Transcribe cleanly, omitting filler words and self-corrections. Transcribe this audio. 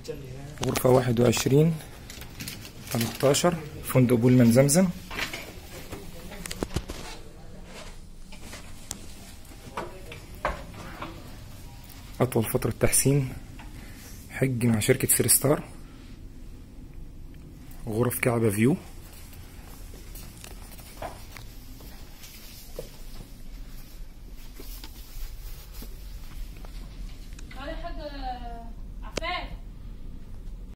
غرفة 21/13 فندق بولمان زمزم. أطول فترة تحسين حج مع شركة 3 ستار. غرف كعبة فيو.